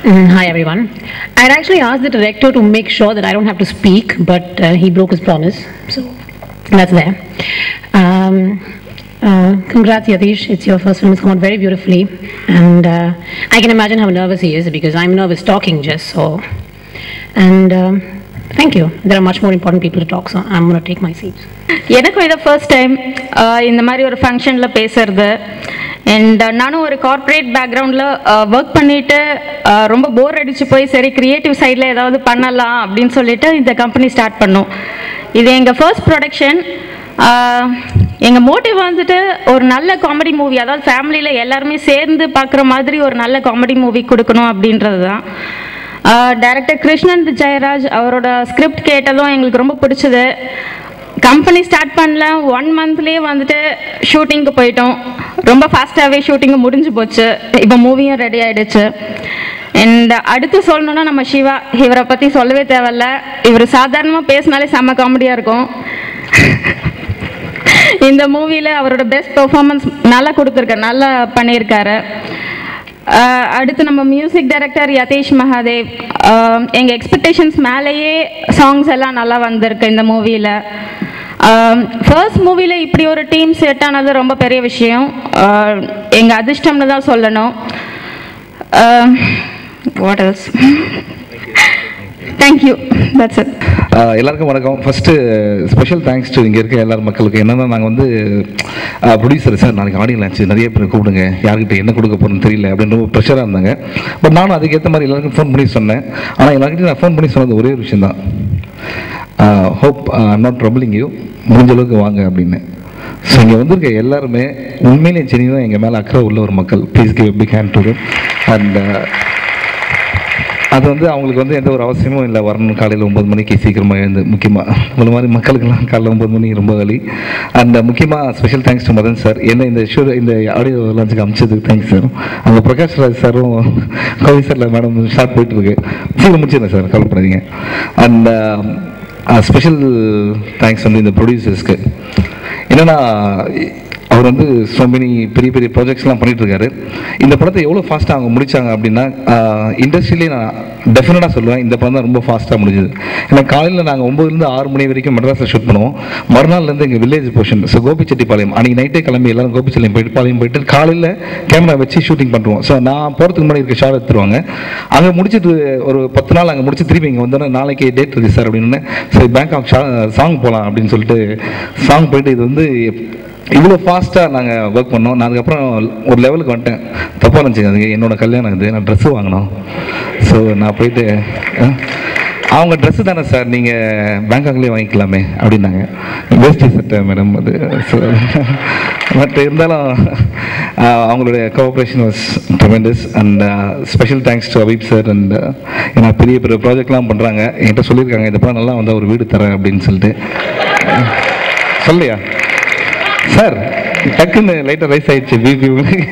Hi everyone. I had actually asked the director to make sure that I don't have to speak, but he broke his promise, so that's there. Congrats Yatish, it's your first film, it's come out very beautifully, and I can imagine how nervous he is because I'm nervous talking just so. And thank you. There are much more important people to talk, so I'm going to take my seats. எனக்கும் இதை first time இந்த மாதிரி ஒரு ஃபங்க்ஷனில் பேசுறது. And நானும் ஒரு corporate பேக்ரவுண்டில் ஒர்க் பண்ணிவிட்டு ரொம்ப போர் அடித்து போய் சரி க்ரியேட்டிவ் சைடில் ஏதாவது பண்ணலாம் அப்படின்னு சொல்லிட்டு இந்த கம்பெனி ஸ்டார்ட் பண்ணோம். இது எங்கள் ஃபர்ஸ்ட் ப்ரொடக்ஷன். எங்கள் மோட்டிவ் வந்துட்டு ஒரு நல்ல காமெடி மூவி, அதாவது ஃபேமிலியில் எல்லாருமே சேர்ந்து பார்க்குற மாதிரி ஒரு நல்ல காமெடி மூவி கொடுக்கணும் அப்படின்றது தான். டைரக்டர் கிருஷ்ணன் ஜெயராஜ் அவரோட ஸ்கிரிப்ட் கேட்டதும் எங்களுக்கு ரொம்ப பிடிச்சது. கம்பெனி ஸ்டார்ட் பண்ணல 1 மந்த்லேயே வந்துட்டு ஷூட்டிங்க்கு போயிட்டோம். ரொம்ப ஃபாஸ்ட்டாகவே ஷூட்டிங்கு முடிஞ்சு போச்சு. இப்போ மூவியும் ரெடி ஆகிடுச்சு. அண்ட் அடுத்து சொல்லணுன்னா நம்ம சிவா, இவரை பற்றி சொல்லவே தேவையில்ல. இவர் சாதாரணமாக பேசினாலே செம்ம காமெடியாக இருக்கும். இந்த மூவியில் அவரோட பெஸ்ட் பெர்ஃபார்மன்ஸ் நல்லா கொடுத்துருக்காரு, நல்லா பண்ணியிருக்காரு. அடுத்து நம்ம மியூசிக் டைரக்டர் யதீஷ் மகாதேவ். எங்கள் எக்ஸ்பெக்டேஷன்ஸ் மேலேயே சாங்ஸ் எல்லாம் நல்லா வந்திருக்கு இந்த மூவியில். ஃபர்ஸ்ட் மூவியில் இப்படி ஒரு டீம் செட் ஆனது ரொம்ப பெரிய விஷயம், எங்கள் அதிர்ஷ்டம்னு தான் சொல்லணும். What else? Thank you, that's it. எல்லாருக்கும் வணக்கம். ஃபஸ்ட்டு ஸ்பெஷல் தேங்க்ஸ் டு இங்கே இருக்க எல்லார் மக்களுக்கு. என்னென்னா நாங்கள் வந்து ப்ரொடியூசர் சார் நாளைக்கு ஆடியோ லான்ச் நிறைய பேர் கூப்பிடுங்க, யார்கிட்ட என்ன கொடுக்க போகிறோன்னு தெரியல அப்படின்னு ரொம்ப ப்ரெஷராக இருந்தாங்க. பட் நானும் அதுக்கேற்ற மாதிரி எல்லாருக்கும் ஃபோன் பண்ணி சொன்னேன். ஆனால் எல்லாருக்கிட்டையும் நான் ஃபோன் பண்ணி சொன்னது ஒரே ஒரு விஷயம் தான், hope I'm not troubling you, முடிஞ்ச அளவுக்கு வாங்க அப்படின்னு. ஸோ இங்கே வந்திருக்க எல்லாருமே உண்மையிலேயே சென்னையும் எங்கள் மேலே அக்கறை உள்ள ஒரு மக்கள். Please give big hand to them. And அது வந்து அவங்களுக்கு வந்து எந்த ஒரு அவசியமும் இல்லை வரணும் காலையில் 9 மணிக்கு சீக்கிரமாக எழுந்து. முக்கியமாக இந்த மாதிரி மக்களுக்கெல்லாம் காலையில் 9 மணிக்கு ரொம்ப வலி. அண்ட் முக்கியமாக special thanks to Madan sir, என்ன இந்த ஆடியோ லான்ச்சுக்கு அமைச்சதுக்கு தேங்க்ஸ் சார். அந்த பிரகாஷ் ராஜ் சாரும் கவி சாரில் மேடம் ஷார்ட் போயிட்டுருக்கு, சீக்கிரம் முடிச்சிடலாம் சார், கவலைப்படாதீங்க. அண்ட் ஸ்பெஷல் தேங்க்ஸ் வந்து இந்த ப்ரொடியூசர்ஸ்க்கு. என்னென்னா அவர் வந்து ஸோ மெனி பெரிய பெரிய ப்ராஜெக்ட்ஸ்லாம் பண்ணிகிட்ருக்காரு. இந்த படத்தை எவ்வளோ ஃபாஸ்ட்டாக அவங்க முடித்தாங்க அப்படின்னா, இண்டஸ்ட்ரியிலே நான் டெஃபினட்டாக சொல்லுவேன் இந்த படம் தான் ரொம்ப ஃபாஸ்ட்டாக முடிஞ்சுது. ஏன்னா காலையில் நாங்கள் 9லேருந்து 6 மணி வரைக்கும் மெட்ராஸில் ஷூட் பண்ணுவோம். மறுநாள்லேருந்து எங்கள் வில்லேஜ் போர்ஷன், ஸோ கோபிச்செட்டிப்பாளையம், அன்றைக்கி நைட்டே கிளம்பி எல்லோரும் கோபிச்செட்டிப்பாளையம் போயிட்டு காலையில் கேமரா வச்சு ஷூட்டிங் பண்ணுவோம். ஸோ நான் போகிறதுக்கு முன்னாடி இருக்க ஷாட் எடுத்துருவாங்க. அங்கே முடிச்சுட்டு ஒரு 10 நாள் அங்கே முடிச்சு திருப்பி இங்கே வந்தோன்னா நாளைக்கு டேட் இருக்குது சார் அப்படின்னு. சரி பேங்காக் சாங் போகலாம் அப்படின்னு சொல்லிட்டு சாங் போயிட்டு, இது வந்து இவ்வளோ ஃபாஸ்ட்டாக நாங்கள் ஒர்க் பண்ணோம். நான் அதுக்கப்புறம் ஒரு லெவலுக்கு வந்துட்டேன். தப்பாக நினச்சிக்காதீங்க, என்னோடய கல்யாணம் இது, நான் ட்ரெஸ்ஸு வாங்கினோம். ஸோ நான் போயிட்டு அவங்க ட்ரெஸ்ஸு தானே சார், நீங்கள் பேங்காக்லேயே வாங்கிக்கலாமே அப்படின்னாங்க. வேஷ்டி சட்டை மேடம் அது. ஸோ பட் இருந்தாலும் அவங்களுடைய cooperation was tremendous. And special thanks to Habib sir. And ஏன்னா பெரிய பெரிய ப்ராஜெக்ட்லாம் பண்ணுறாங்க. என்கிட்ட சொல்லியிருக்காங்க இந்த படம் நல்லா வந்தால் ஒரு வீடு தரேன் அப்படின்னு சொல்லிட்டு. சொல்லையா சார், டக்குன்னு லைட்டாக ரைஸ் ஆகிடுச்சு பிபி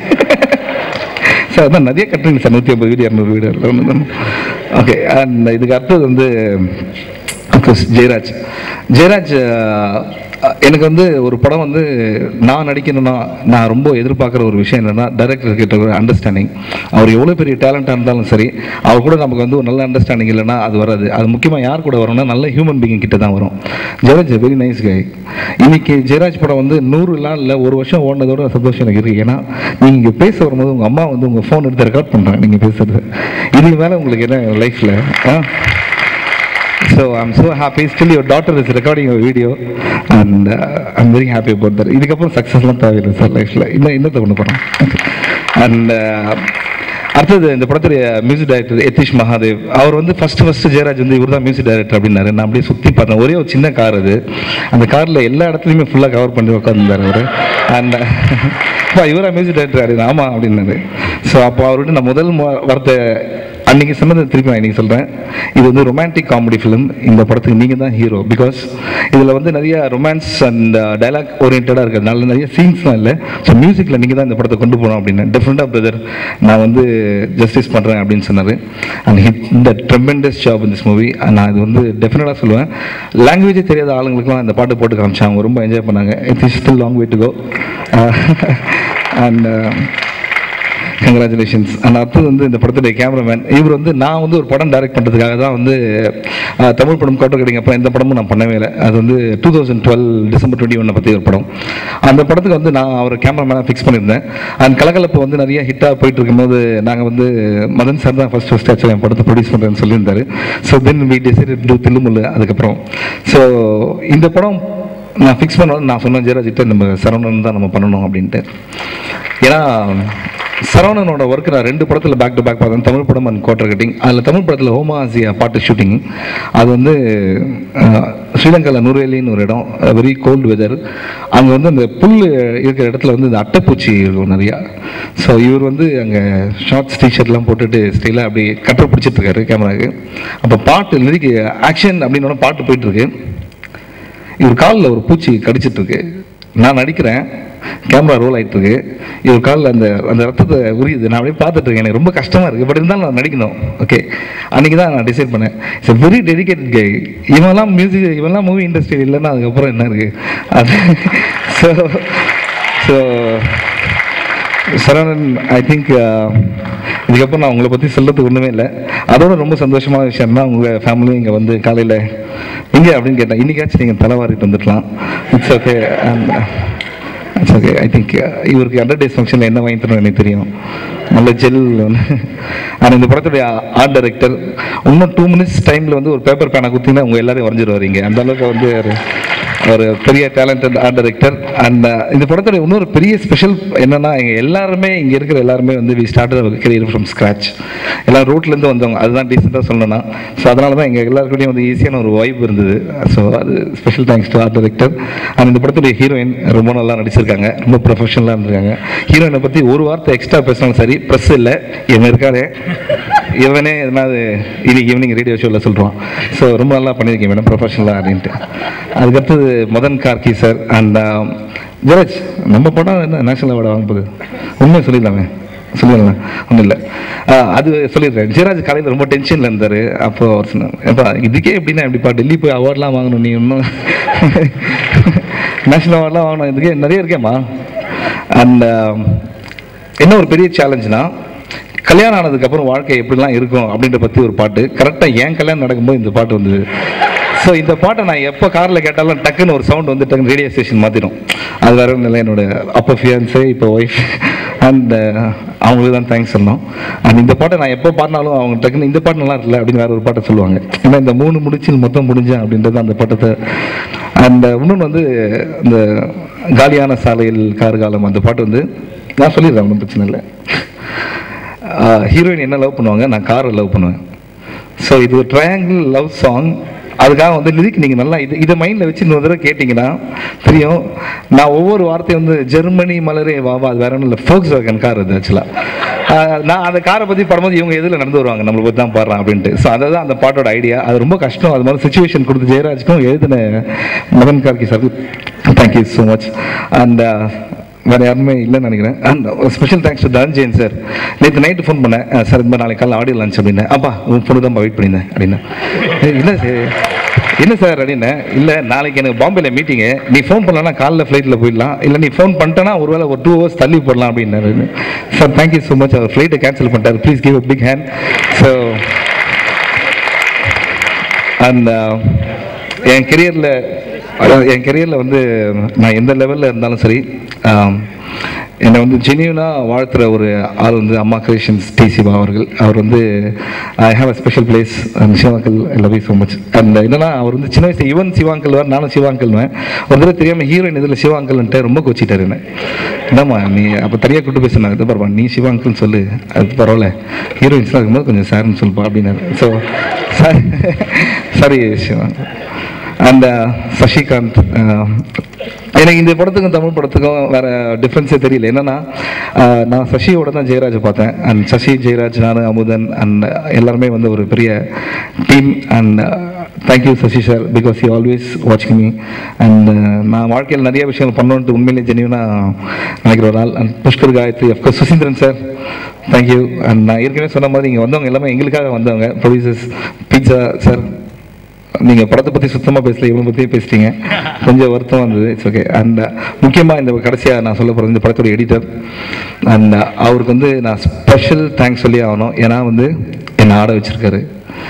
சார். அதான் நிறைய கட்டுறீங்க சார், 150 வீடு 200 வீடு ஒன்று. ஓகே. அண்ட் இதுக்கு அடுத்தது வந்து அஃப்கோர்ஸ் ஜெயராஜ். எனக்கு வந்து ஒரு படம் வந்து நான் நடிக்கணும்னா நான் ரொம்ப எதிர்பார்க்குற ஒரு விஷயம் என்னென்னா, டைரக்டர் கிட்ட ஒரு அண்டர்ஸ்டாண்டிங். அவர் எவ்வளோ பெரிய டேலண்டாக இருந்தாலும் சரி, அவர் கூட நமக்கு வந்து ஒரு நல்ல அண்டர்ஸ்டாண்டிங் இல்லைன்னா அது வராது. அது முக்கியமாக யார் கூட வரும்னா நல்ல ஹியூமன் பீயிங் கிட்ட தான் வரும். Jayaraj very nice guy. இன்னைக்கு ஜெயராஜ் படம் வந்து 100 இல்லை, 1 வருஷம் ஓடினதோட சந்தோஷம் எனக்கு இருக்குது. ஏன்னா நீங்கள் பேச வரும்போது உங்கள் அம்மா வந்து உங்கள் ஃபோன் எடுத்து ரெக்கார்ட் பண்ணுறாங்க நீங்கள் பேசுறது. இதுக்கு மேலே உங்களுக்கு என்ன லைஃப்பில்? So I'm so happy. Still your daughter is recording your video and I'm very happy about that. இதுக்கப்புறம் சக்ஸஸ்லாம் தேவையில்லை சார் லைஃப்பில். இன்னத்தை கொண்டு போகிறோம். அண்ட் அடுத்தது இந்த படத்துடைய மியூசிக் டைரக்டர் யதீஷ் மகாதேவ். அவர் வந்து ஃபஸ்ட்டு ஜெயராஜ் வந்து இவர் தான் மியூசிக் டைரக்டர் அப்படின்னாரு. நான் அப்படியே சுற்றி பார்த்தேன். ஒரே ஒரு சின்ன கார் அது, அந்த காரில் எல்லா இடத்துலையுமே ஃபுல்லாக கவர் பண்ணி உட்காந்துருந்தார் அவர். அண்ட் இவரா மியூசிக் டைரக்டர் அப்படின்னு. ஆமாம் அப்படின்னாரு. ஸோ அப்போ அவர்கிட்ட நான் முதல் வார்த்தை அன்றைக்கி சொன்னதை திருப்பி நான் இன்றைக்கி சொல்கிறேன். இது வந்து ரொமான்டிக் காமெடி ஃபிலிம். இந்த படத்துக்கு நீங்கள் தான் ஹீரோ. பிகாஸ் இதில் வந்து நிறைய ரொமான்ஸ் அண்ட் டைலாக் ஓரியன்டாக இருக்கிறதுனால நிறைய சீன்ஸ்லாம் இல்லை. ஸோ மியூசிக்கில் நீங்கள் தான் இந்த படத்தை கொண்டு போகணும் அப்படின்னு. டிஃப்ரெண்டாக பிரதர் நான் வந்து ஜஸ்டிஸ் பண்ணுறேன் அப்படின்னு சொன்னார். அண்ட் இந்த tremendous job in this movie. நான் இது வந்து டெஃபினட்டாக சொல்லுவேன். லாங்குவேஜே தெரியாத ஆளுங்களுக்குலாம் இந்த பாட்டு போட்டு காமிச்சாங்க, அவங்க ரொம்ப என்ஜாய் பண்ணாங்க. It is still long way to go. And congratulations. And அடுத்தது வந்து இந்த படத்துடைய கேமராமேன். இவர் வந்து நான் வந்து ஒரு படம் டைரக்ட் பண்ணுறதுக்காக தான் வந்து தமிழ் படம் கோட்டை கட்டிங் அப்புறம் எந்த படமும் நான் பண்ணவே இல்லை. அது வந்து 2012 டிசம்பர் 21 பற்றி ஒரு படம். அந்த படத்துக்கு வந்து நான் அவர் கேமராமேனாக ஃபிக்ஸ் பண்ணியிருந்தேன். அண்ட் கலகலப்பு வந்து நிறைய ஹிட்டாக போயிட்டு இருக்கும்போது நாங்கள் வந்து மதன் சார் தான் ஃபர்ஸ்ட் ஆக்சுவலி என் படத்தை ப்ரொடியூஸ் பண்ணுறேன்னு சொல்லியிருந்தாரு. So then we decided to Thillumullu. அதுக்கப்புறம் ஸோ இந்த படம் நான் ஃபிக்ஸ் பண்ணுவேன். நான் சொன்னேன் ஜெயராஜிட்ட நம்ம சரவணன் தான் நம்ம பண்ணணும் அப்படின்ட்டு. ஏன்னா சரவணனோட ஒர்க்கு நான் 2 படத்தில் பேக் டு பேக் பார்த்தேன். தமிழ் படம் அண்ட் கோட்டை கட்டிங். அதில் தமிழ் படத்தில் ஹோமாசியா பாட்டு ஷூட்டிங். அது வந்து ஸ்ரீலங்காவில் நுரேலின்னு ஒரு இடம், வெரி கோல்டு வெதர். அங்கே வந்து அந்த புல் இருக்கிற இடத்துல வந்து இந்த அட்டைப்பூச்சி இருக்கும் நிறையா. ஸோ இவர் வந்து அங்கே ஷார்ட்ஸ் டிஷர்ட்லாம் போட்டுட்டு ஸ்டைலாக அப்படி கட்டரை பிடிச்சிட்டு இருக்காரு கேமராவுக்கு. அப்போ பாட்டு லிரிக் ஆக்ஷன் அப்படின்னு பாட்டு போயிட்டுருக்கு. இவர் காலில் ஒரு பூச்சி கடிச்சிட்ருக்கு. நான் நடிக்கிறேன், கேமரா ரோல் ஆகிட்டு இருக்கு. இவர் காலில் அந்த அந்த ரத்தத்தை உரியுது. நான் அப்படியே பார்த்துட்டு இருக்கேன். எனக்கு ரொம்ப கஷ்டமாக இருக்குது. பட் இருந்தாலும் நான் நடிக்கணும். ஓகே, அன்றைக்கி தான் நான் டிசைட் பண்ணேன். It's very dedicated guy. இவெல்லாம் மியூசிக், இவெல்லாம் மூவி இண்டஸ்ட்ரி இல்லைன்னா அதுக்கப்புறம் என்ன இருக்குது அது. ஸோ சரவணன், ஐ திங்க் இதுக்கப்புறம் நான் உங்களை பற்றி சொல்கிறதுக்கு ஒன்றுமே இல்லை. அதோட ரொம்ப சந்தோஷமான விஷயம் தான் உங்கள் ஃபேமிலியும் இங்கே வந்து காலையில் எங்கே அப்படின்னு கேட்டேன். இன்றைக்காச்சும் நீங்கள் தலைவாரிட்டு வந்துடலாம். It's okay. It's okay. I think இவருக்கு 100 days ஃபங்க்ஷனில் என்ன வாங்கி தரணும் எனக்கு தெரியும். நல்ல ஜெல். ஆனால் இந்த படத்துடைய ஆர்ட் டைரக்டர் இன்னும் 2 minutes டைமில் வந்து ஒரு பேப்பர் பேனை குத்திங்கன்னா உங்கள் எல்லாரையும் வரைஞ்சிருவார். இங்கே அந்த அளவுக்கு வந்து ஒரு பெரிய டேலண்டட் ஆர்ட் டைரக்டர். அண்ட் இந்த படத்துடைய இன்னொரு பெரிய ஸ்பெஷல் என்னென்னா, எங்கள் எல்லாருமே இங்கே இருக்கிற எல்லாருமே வந்து we started career from scratch. எல்லாம் ரோட்லேருந்து வந்தவங்க. அதுதான் டீசெண்டாக சொல்லணும்னா. ஸோ அதனால தான் எங்கள் எல்லாருக்கிட்டையும் வந்து ஈஸியான ஒரு வைப் இருந்தது. ஸோ அது special thanks to art director. And இந்த படத்துடைய ஹீரோயின் ரொம்ப நல்லா நடிச்சிருக்காங்க. ரொம்ப ப்ரொஃபஷனலாக இருந்திருக்காங்க. ஹீரோயினை பற்றி ஒரு வார்த்தை எக்ஸ்ட்ரா பேசினாலும் சரி, ப்ரெஸ் இல்லை இவன் இருக்காதே, இவனே எதனாவது இன்னைக்கு ஈவினிங் ரேடியோ ஷோவில் சொல்கிறான். ஸோ ரொம்ப நல்லா பண்ணியிருக்கேன் மேடம், ப்ரொஃபஷனலாக அப்படின்ட்டு. அதுக்கடுத்தது மதன் கார்கி சார் அண்ட் ஜெயராஜ். நம்ம படம் என்ன நேஷனல் அவார்டு வாங்க போகுது? உண்மையை சொல்லிடலாமே, சொல்லிடலாம். ஒன்றும் இல்லை, அது சொல்லிடுறேன். ஜெயராஜ் காலையில் ரொம்ப டென்ஷனில் இருந்தார். அப்போ அவர் சொன்னார், எப்பா இதுக்கே எப்படின்னா எப்படிப்பா டெல்லி போய் அவார்ட்லாம் வாங்கணும், நீ இன்னும் நேஷனல் அவார்ட்லாம் வாங்கணும், இதுக்கே நிறைய இருக்கேம்மா. அண்ட் என்ன ஒரு பெரிய சேலஞ்சுனா, கல்யாணம் ஆனதுக்கப்புறம் வாழ்க்கை எப்படிலாம் இருக்கும் அப்படின்ற பற்றி ஒரு பாட்டு. கரெக்டாக என் கல்யாணம் நடக்கும்போது இந்த பாட்டு வந்தது. ஸோ இந்த பாட்டை நான் எப்போ காரில் கேட்டாலும் டக்குன்னு ஒரு சவுண்ட் வந்து டக்குன்னு ரேடியோ ஸ்டேஷன் மாற்றிடும். அது வேற ஒன்றும் இல்லை, என்னோட அப்போ ஃபியான்ஸே இப்போ ஒய்ஃப். அண்ட் அவங்களுக்கு தான் தேங்க்ஸ் சொல்லணும். அண்ட் இந்த பாட்டை நான் எப்போ பாடினாலும் அவங்க டக்குன்னு இந்த பாட்டு நல்லா இருக்குல்ல அப்படின்னு வேறு ஒரு பாட்டை சொல்லுவாங்க. ஏன்னா இந்த 3 முடிச்சில் மொத்தம் முடிஞ்சேன் அப்படின்றது அந்த பாட்டத்தை. அண்ட் இன்னொன்று வந்து இந்த காலியான சாலையில் கார்காலம் அந்த பாட்டு வந்து நான் சொல்லிடுறேன், ஒன்றும் பிரச்சனை இல்லை. ஹீரோயின் என்ன லவ் பண்ணுவாங்க, நான் காரை லவ் பண்ணுவேன். ஸோ இது ஒரு ட்ரையாங்கிள் லவ் சாங். அதுக்காக வந்து லிரிக் நீங்கள் நல்லா இதை மைண்டில் வச்சு இன்னொரு தடவை கேட்டிங்கன்னா தெரியும். நான் ஒவ்வொரு வார்த்தையும் வந்து ஜெர்மனி மலரே வாவா, அது வேற ஒன்றும் இல்லை, ஃபோக்ஸ் வேகன் கார் அது ஆக்சுவலாக. நான் அந்த காரை பற்றி பாடும்போது இவங்க எதில் நடந்து வருவாங்க, நம்மளை பற்றி தான் பாடுறான் அப்படின்ட்டு. ஸோ அதை தான் அந்த பாட்டோட ஐடியா. அது ரொம்ப கஷ்டம். அது மாதிரி சுச்சுவேஷன் கொடுத்து ஜெயராஜுக்கும் எழுதின Madan Karky sir thank you so much. And வேறு யாருமே இல்லைன்னு நினைக்கிறேன். And special thanks to Dhananjayan sir. நேற்று நைட்டு ஃபோன் பண்ணேன், சார் இந்த மாதிரி நாளைக்கு காலையில் ஆடியோ லான்ச் அப்படின்னேன். அப்பா உன் ஃபோனு தான் வெயிட் பண்ணியிருந்தேன் அப்படின்னா. இல்லை சார், என்ன சார் அப்படின்னேன். இல்லை நாளைக்கு எனக்கு பாம்பேல மீட்டிங்கு, நீ ஃபோன் பண்ணலன்னா காலைல ஃப்ளைட்டில் போயிடலாம், இல்லை நீ ஃபோன் பண்ணிட்டேன்னா ஒரு வேளை ஒரு 2 hours தள்ளி போடலாம் அப்படின்னாரு. Sir thank you so much. அவர் ஃப்ளைட்டை கேன்சல் பண்ணிட்டார். Please give a big hand. So and என் கெரியரில் வந்து நான் எந்த லெவலில் இருந்தாலும் சரி, என்னை வந்து ஜென்யூனாக வாழ்த்துற ஒரு ஆள் வந்து அம்மா கிரியேஷன்ஸ் டி சிவா அவர்கள். அவர் வந்து I have a special place. And சிவாங்கல் I love you so much. And என்னன்னா அவர் வந்து சின்ன வயசு ஈவன் சிவாங்கல் வேறு, நானும் சிவாங்கல்வேன். ஒரு தடவை தெரியாமல் ஹீரோயின் இதில் சிவாங்கல்ன்ட்டு ரொம்ப கொச்சிட்டார் என்ன. என்னம்மா நீ அப்போ தனியாக கூட்டு பேசினாங்க, இது பரவாயில்ல நீ சிவாங்கல்னு சொல்லு, அது பரவாயில்ல, ஹீரோயின்ஸ்லாம் இருக்கும்போது கொஞ்சம் சார்னு சொல்லுப்பா அப்படின்னாரு. ஸோ சாரி சிவாங்கல். அண்ட் சசிகாந்த். எனக்கு இந்த படத்துக்கும் தமிழ் படத்துக்கும் வேறு டிஃப்ரென்ஸே தெரியல. என்னென்னா நான் சசியோட தான் ஜெயராஜை பார்த்தேன். அண்ட் சசி, ஜெயராஜ், நான், அமுதன் அண்ட் எல்லாருமே வந்து ஒரு பெரிய team. And thank you Sasi sir, because you always வாட்சிங் மீ. அண்ட் நான் வாழ்க்கையில் நிறைய விஷயங்கள் பண்ணணுன்ட்டு உண்மையிலே ஜென்யூனாக நினைக்கிற ஒரு ஆள். And Pushkar, Gayathri, of course Suseenthiran sir, thank you. And நான் ஏற்கனவே சொன்ன மாதிரி இங்கே வந்தவங்க எல்லாமே எங்களுக்காக வந்தவங்க. ப்ரொடியூசர்ஸ், பீட்சா சார், நீங்கள் படத்தை பற்றி சுத்தமாக பேசல, இவனை பற்றியே பேசிட்டீங்க, கொஞ்சம் வருத்தமாக இருந்தது. It's okay. அண்ட் முக்கியமாக இந்த கடைசியாக நான் சொல்ல போகிறது இந்த படத்தோட எடிட்டர், அண்ட் அவருக்கு வந்து நான் ஸ்பெஷல் தேங்க்ஸ் சொல்லி ஆகணும். ஏன்னா வந்து என்னை ஆட வச்சுருக்காரு.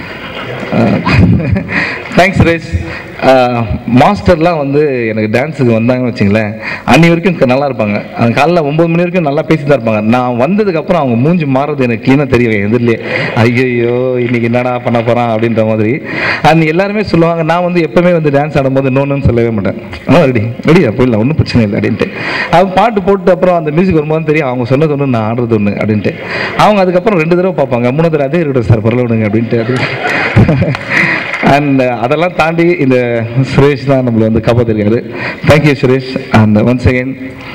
தேங்க்ஸ் சுரேஷ். மாஸ்டர்லாம் வந்து எனக்கு டான்ஸுக்கு வந்தாங்கன்னு வச்சுங்களேன், அன்னி வரைக்கும் நல்லா இருப்பாங்க. அந்த காலைல 9 மணி வரைக்கும் நல்லா பேசி தான் இருப்பாங்க. நான் வந்ததுக்கப்புறம் அவங்க மூஞ்சி மாறுறது எனக்கு க்ளீனாக தெரியும் எதிரிலே. ஐயோ இன்னைக்கு என்னடா பண்ண போகிறான் அப்படின்ற மாதிரி. அண்ட் எல்லாருமே சொல்லுவாங்க, நான் வந்து எப்போவுமே வந்து டான்ஸ் ஆடும்போது நோன்னு சொல்லவே மாட்டேன். ரெடியா போயிடலாம், ஒன்றும் பிரச்சனை இல்லை அப்படின்ட்டு. அவங்க பாட்டு போட்டு அப்புறம் அந்த மியூசிக் வரும்போது தெரியும் அவங்க சொன்னது ஒன்று நான் ஆடுறது ஒன்று அப்படின்ட்டு. அவங்க அதுக்கப்புறம் 2 தடவை பார்ப்பாங்க, 3 தடவை அதே இருக்கட்டும் சார் பரவாயில்லைங்க அப்படின்ட்டு. அண்ட் அதெல்லாம் தாண்டி இந்த சுரேஷ் தான் நம்மளை வந்து காப்பாற்றிருக்காரு. Thank you Suresh. And once again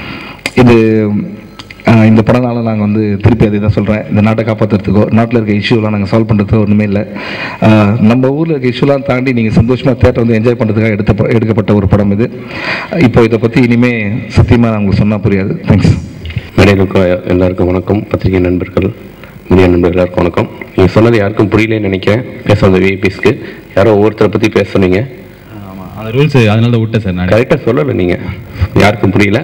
இந்த படனால நாங்கள் வந்து திருப்பி அதை தான் சொல்கிறேன், இந்த நாட்டை காப்பாற்றுறதுக்கோ நாட்டில் இருக்க இஷ்யூலாம் நாங்கள் சால்வ் பண்ணுறதுக்கோ ஒன்றுமே இல்லை. நம்ம ஊரில் இருக்க இஷ்யூலாம் தாண்டி நீங்கள் சந்தோஷமாக தேட்டர் வந்து என்ஜாய் பண்ணுறதுக்காக எடுக்கப்பட்ட ஒரு படம் இது. இப்போ இதை பற்றி இனிமேல் சத்தியமாக நான் உங்களுக்கு சொன்னால் புரியாது. தேங்க்ஸ். மேடையில் எல்லாருக்கும் வணக்கம். பத்திரிகை நண்பர்கள், மீடியா நண்பர்கள் எல்லாருக்கும் வணக்கம். நீங்கள் சொன்னது யாருக்கும் புரியலன்னு நினைக்கிறேன். பேச வந்த விஐபிஸ்க்கு யாரோ ஒவ்வொருத்தரை பற்றி பேச சொன்னீங்க. ஆமாம், அந்த ரூல்ஸ் அதனால தான் விட்டேன் சார். நான் கரெக்டாக சொல்லலை, நீங்கள் யாருக்கும் புரியல.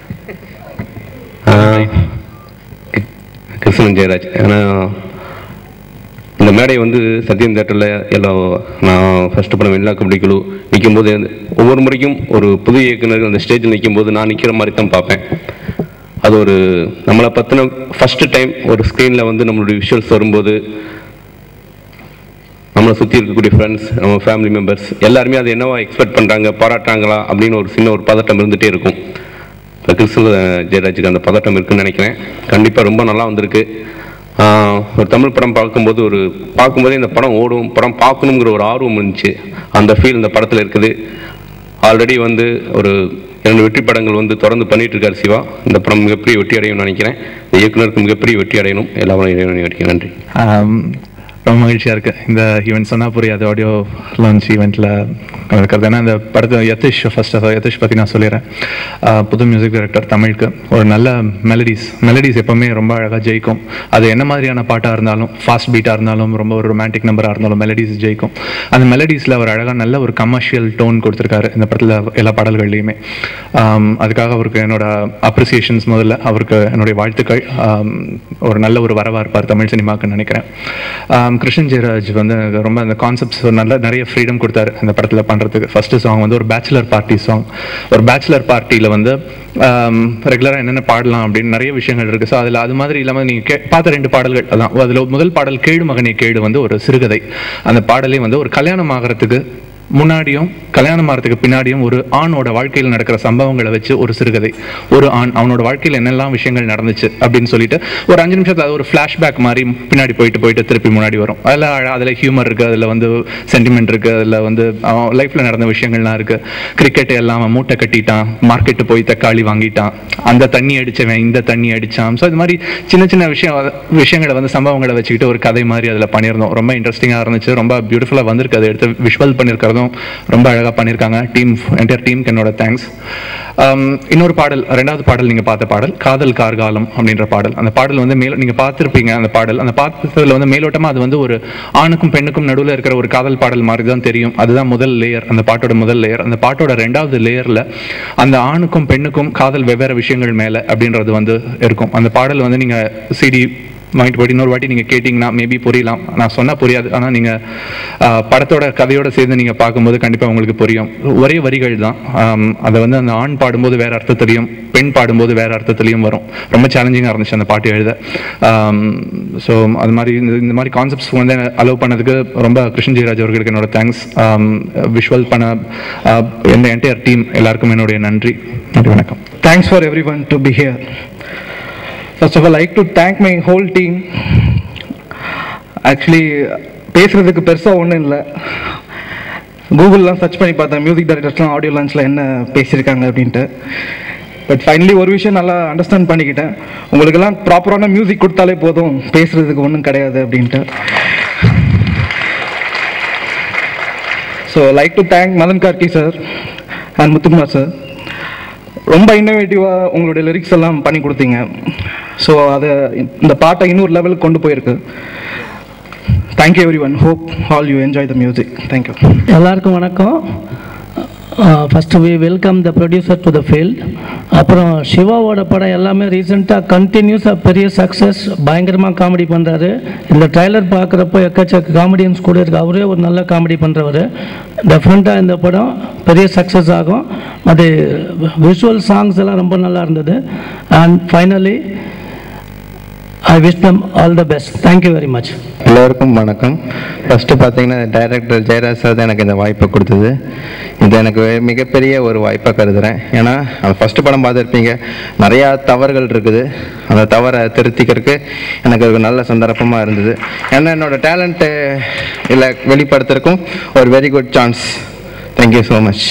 கிருஷ்ணன் ஜெயராஜ். ஆனால் இந்த மேடை வந்து சத்யம் தேட்டரில் எல்லாம் நான் ஃபஸ்ட்டு படம் வெள்ளா கபடி குழு நிற்கும்போது ஒவ்வொரு முறைக்கும் ஒரு புது இயக்குனர் அந்த ஸ்டேஜில் நிற்கும்போது நான் நிற்கிற மாதிரி தான் பார்ப்பேன். அது ஒரு நம்மளை பற்றின ஃபஸ்ட்டு டைம் ஒரு ஸ்க்ரீனில் வந்து நம்மளுடைய விஷுவல்ஸ் வரும்போது நம்மளை சுற்றி இருக்கக்கூடிய ஃப்ரெண்ட்ஸ், நம்ம ஃபேமிலி மெம்பர்ஸ் எல்லாருமே அது என்னவா எக்ஸ்பெக்ட் பண்ணுறாங்க, பாராட்டுறாங்களா அப்படின்னு ஒரு சின்ன ஒரு பதட்டம் இருந்துகிட்டே இருக்கும். இப்போ கிருஷ்ண ஜெயராஜுக்கு அந்த பதட்டம் இருக்குதுன்னு நினைக்கிறேன். கண்டிப்பாக ரொம்ப நல்லா வந்திருக்கு. ஒரு தமிழ் படம் பார்க்கும்போதே இந்த படம் ஓடும், படம் பார்க்கணுங்கிற ஒரு ஆர்வம் இருந்துச்சு. அந்த ஃபீல் இந்த படத்தில் இருக்குது. ஆல்ரெடி வந்து ஒரு 2 வெற்றி படங்கள் வந்து தொடர்ந்து பண்ணிட்டு இருக்காரு சிவா. இந்த படம் மிகப்பெரிய வெற்றி அடையும்னு நினைக்கிறேன். இந்த இயக்குனருக்கு மிகப்பெரிய வெற்றி அடையணும். எல்லாரும் இறைவனை நன்றி. ரொம்ப மகிழ்ச்சியாக இருக்குது இந்த ஈவெண்ட். சொன்னால் புரியாது ஆடியோ லான்ச் ஈவெண்ட்டில் இருக்கிறது. ஏன்னா இந்த படத்தை யதீஷ் பற்றி நான் சொல்லிடுறேன். புது மியூசிக் டைரக்டர், தமிழுக்கு ஒரு நல்ல மெலடிஸ் எப்போவுமே ரொம்ப அழகாக ஜெயிக்கும். அது என்ன மாதிரியான பாட்டாக இருந்தாலும், ஃபாஸ்ட் பீட்டாக இருந்தாலும், ரொம்ப ஒரு ரொமான்டிக் நம்பராக இருந்தாலும் மெலடிஸ் ஜெயிக்கும். அந்த மெலடிஸில் அவர் அழகாக நல்ல ஒரு கமர்ஷியல் டோன் கொடுத்துருக்காரு இந்த படத்தில் எல்லா பாடல்கள்லையுமே. அதுக்காக அவருக்கு என்னோட அப்ரிசியேஷன்ஸ். முதல்ல அவருக்கு என்னுடைய வாழ்த்துக்கள். ஒரு நல்ல ஒரு வரவாக இருப்பார் தமிழ் சினிமாவுக்குன்னு நினைக்கிறேன். கிருஷ்ணன் ஜெயராஜ் வந்து ரொம்ப அந்த கான்செப்ட்ஸ் நிறைய ஃப்ரீடம் கொடுத்தாரு இந்த படத்தில் பண்ணுறதுக்கு. ஃபஸ்ட்டு சாங் வந்து ஒரு பேச்சுலர் பார்ட்டி சாங். ஒரு பேச்சுலர் பார்ட்டியில் வந்து ரெகுலராக என்னென்ன பாடலாம் அப்படின்னு நிறைய விஷயங்கள் இருக்குது. ஸோ அதில் அது மாதிரி இல்லாமல் நீங்கள் பார்த்த 2 பாடல்கள் அதான். அதில் முதல் பாடல் கேடு மகனே கேடு வந்து ஒரு சிறுகதை. அந்த பாடலே வந்து ஒரு கல்யாணம் ஆகிறதுக்கு முன்னாடியும் கல்யாணம் ஆகிறதுக்கு பின்னாடியும் ஒரு ஆணோட வாழ்க்கையில் நடக்கிற சம்பவங்களை வச்சு ஒரு சிறுகதை. ஒரு ஆண் அவனோட வாழ்க்கையில் என்னெல்லாம் விஷயங்கள் நடந்துச்சு அப்படின்னு சொல்லிட்டு ஒரு 5 நிமிஷத்தில் அது ஒரு ஃப்ளாஷ்பேக் மாதிரி பின்னாடி போயிட்டு திருப்பி முன்னாடி வரும். அதில் ஹியூமர் இருக்குது, அதில் வந்து சென்டிமெண்ட் இருக்குது, அதில் வந்து அவன் லைஃப்பில் நடந்த விஷயங்கள்லாம் இருக்குது. கிரிக்கெட் எல்லாம் அவன் மூட்டை கட்டிட்டான், மார்க்கெட்டு போய் தக்காளி வாங்கிட்டான், அந்த தண்ணி அடித்தவன் இந்த தண்ணி அடித்தான். ஸோ இது மாதிரி சின்ன விஷயங்களை வந்து சம்பவங்களை வச்சுக்கிட்டு ஒரு கதை மாதிரி அதில் பண்ணியிருந்தோம். ரொம்ப இன்ட்ரெஸ்டிங்காக இருந்துச்சு. ரொம்ப பியூட்டிஃபுல்லாக வந்திருக்கு. அதை எடுத்து விஷுவல் பண்ணியிருக்கிறது ரொம்ப அழகாக பண்ணியிருக்காங்க. என்டையர் டீமுக்கு என்னோட தேங்க்ஸ். இன்னொரு பாடல், 2வது பாடல் நீங்கள் பார்த்த பாடல் காதல் கார்காலம் அப்படின்ற பாடல். அந்த பாடல் வந்து நீங்கள் பார்த்துருப்பீங்க. அந்த பார்த்ததில் வந்து மேலோட்டமாக அது வந்து ஒரு ஆணுக்கும் பெண்ணுக்கும் நடுவில் இருக்கிற ஒரு காதல் பாடல் மாதிரி தான் தெரியும். அதுதான் முதல் லேயர், அந்த பாட்டோட முதல் லேயர். அந்த பாட்டோட 2வது லேயரில் அந்த ஆணுக்கும் பெண்ணுக்கும் காதல் வெவ்வேறு விஷயங்கள் மேலே அப்படின்றது வந்து இருக்கும். அந்த பாடல் வந்து நீங்கள் சிடி வாங்கிட்டு போய்ட்டு இன்னொரு வாட்டி நீங்கள் கேட்டிங்கன்னா மேபி புரியலாம். நான் சொன்னால் புரியாது. ஆனால் நீங்கள் படத்தோட கதையோடு சேர்ந்து நீங்கள் பார்க்கும்போது கண்டிப்பாக உங்களுக்கு புரியும். ஒரே வரிகள் தான். அதை வந்து அந்த ஆண் பாடும்போது வேறு அர்த்தத்துலையும், பெண் பாடும்போது வேறு அர்த்தத்துலையும் வரும். ரொம்ப சேலஞ்சிங்காக இருந்துச்சு அந்த பாட்டு எழுத. ஸோ அது மாதிரி இந்த மாதிரி கான்செப்ட்ஸ் வந்து அலோவ் பண்ணதுக்கு ரொம்ப கிருஷ்ணன் ஜெயராஜ் அவர்களுக்கு என்னோட தேங்க்ஸ். விஷுவல் பண்ண இந்த என்டையர் டீம் எல்லாருக்கும் என்னுடைய நன்றி. வணக்கம். Thanks for everyone to be here. First of all, I like to thank my whole team. Actually, பேசுறதுக்கு பெருசாக ஒன்றும் இல்லை. கூகுள்லாம் சர்ச் பண்ணி பார்த்தேன் மியூசிக் டைரக்டர்ஸ்லாம் ஆடியோ லான்ச்சில் என்ன பேசியிருக்காங்க அப்படின்ட்டு. பட் ஃபைனலி ஒரு விஷயம் நல்லா அண்டர்ஸ்டாண்ட் பண்ணிக்கிட்டேன். உங்களுக்கெல்லாம் ப்ராப்பரான மியூசிக் கொடுத்தாலே போதும், பேசுகிறதுக்கு ஒன்றும் கிடையாது அப்படின்ட்டு. So like to thank Madan Karky sir and Muthukumar sir. ரொம்ப இன்னோவேட்டிவாக உங்களுடைய லிரிக்ஸ் எல்லாம் பண்ணி கொடுத்தீங்க. ஸோ அதை இந்த பாட்டை இன்னொரு லெவலுக்கு கொண்டு போயிருக்கு. Thank you everyone. Hope all you enjoy the music. Thank you. எல்லாருக்கும் வணக்கம். First we welcome the producer to the field. அப்புறம் சிவாவோட படம் எல்லாமே ரீசெண்டாக கண்டினியூஸாக பெரிய சக்ஸஸ், பயங்கரமாக காமெடி பண்ணுறாரு. இந்த ட்ரைலர் பார்க்குறப்போ எக்கச்சக்க காமெடியன்ஸ் கூட இருக்குது. அவரே ஒரு நல்ல காமெடி பண்ணுறவர். டெஃபினட்டாக இந்த படம் பெரிய சக்ஸஸ் ஆகும். அது விஷுவல் சாங்ஸ் எல்லாம் ரொம்ப நல்லா இருந்தது. And finally I wish them all the best. Thank you very much. எல்லோருக்கும் வணக்கம். ஃபஸ்ட்டு பார்த்தீங்கன்னா டைரக்டர் ஜெயராஜ் சார் தான் எனக்கு இந்த வாய்ப்பை கொடுத்தது. இது எனக்கு மிகப்பெரிய ஒரு வாய்ப்பாக கருதுகிறேன். ஏன்னா அந்த ஃபஸ்ட்டு படம் பார்த்துருப்பீங்க, நிறையா தவறுகள் இருக்குது. அந்த தவறை திருத்திக்கிறதுக்கு எனக்கு ஒரு நல்ல சந்தர்ப்பமாக இருந்தது. ஏன்னா என்னோடய டேலண்ட்டு இல்லை வெளிப்படுத்துறதுக்கும் ஒரு very good chance. Thank you so much.